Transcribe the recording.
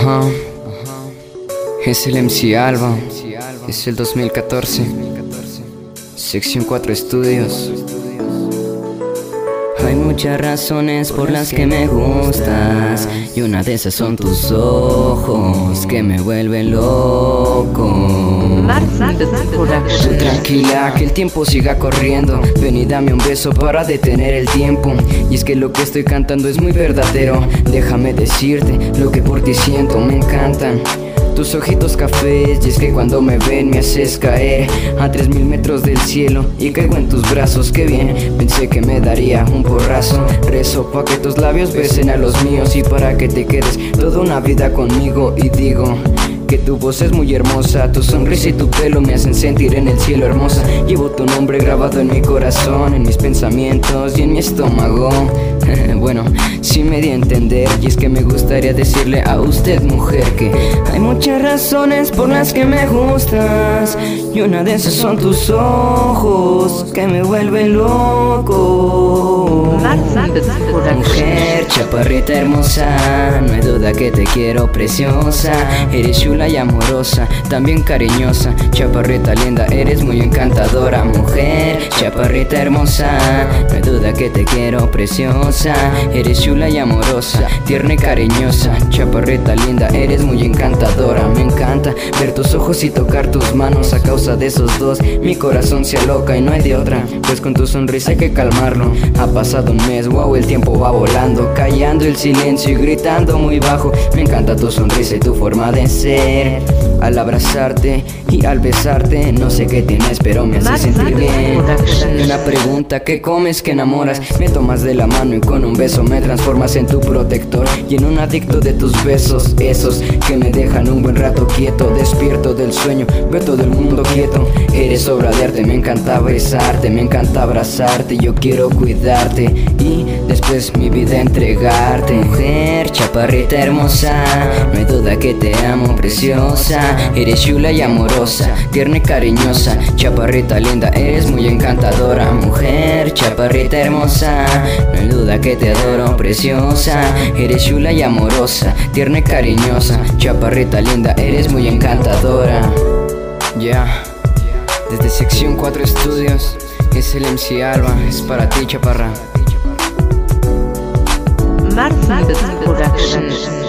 Ajá. Es el MC Alba. Es el 2014. Sección 4 Estudios. Hay muchas razones por las que me gustas, y una de esas son tus ojos que me vuelven loco. Tranquila, que el tiempo siga corriendo. Ven y dame un beso para detener el tiempo. Y es que lo que estoy cantando es muy verdadero. Déjame decirte lo que por ti siento. Me encantan tus ojitos cafés, y es que cuando me ven me haces caer a 3000 metros del cielo y caigo en tus brazos. Qué bien, pensé que me daría un porrazo. Rezo pa' que tus labios besen a los míos y para que te quedes toda una vida conmigo. Y digo que tu voz es muy hermosa, tu sonrisa y tu pelo me hacen sentir en el cielo hermosa. Llevo tu nombre grabado en mi corazón, en mis pensamientos y en mi estómago. Bueno, sí me di a entender, y es que me gustaría decirle a usted, mujer, que hay muchas razones por las que me gustas, y una de esas son tus ojos que me vuelven loco. Mujer, chaparrita hermosa, no hay duda que te quiero, preciosa. Eres chula y amorosa, también cariñosa. Chaparrita linda, eres muy encantadora. Mujer, chaparrita hermosa, no hay duda que te quiero, preciosa. Eres chula y amorosa, tierna y cariñosa. Chaparrita linda, eres muy encantadora. Me encanta ver tus ojos y tocar tus manos. A causa de esos dos, mi corazón se aloca y no hay de otra, pues con tu sonrisa hay que calmarlo. Ha pasado un mes, wow, el tiempo va volando, callando el silencio y gritando muy bajo. Me encanta tu sonrisa y tu forma de ser. Al abrazarte y al besarte, no sé qué tienes, pero me hace sentir bien. Una pregunta, ¿qué comes, que enamoras? Me tomas de la mano y con un beso me transformas en tu protector y en un adicto de tus besos, esos que me dejan un buen rato quieto. Despierto del sueño, veo todo el mundo quieto. Eres obra de arte, me encanta besarte, me encanta abrazarte. Yo quiero cuidarte y después mi vida entregarte. Mujer, chaparrita hermosa, no hay duda que te amo, preciosa. Eres chula y amorosa, tierna y cariñosa. Chaparrita linda, eres muy encantadora. Mujer, chaparrita hermosa, no hay duda que te adoro, preciosa. Eres chula y amorosa, tierna y cariñosa. Chaparrita linda, eres muy encantadora. Ya, desde Sección 4 Estudios, es el MC Alba, es para ti, chaparra. Martin Productions.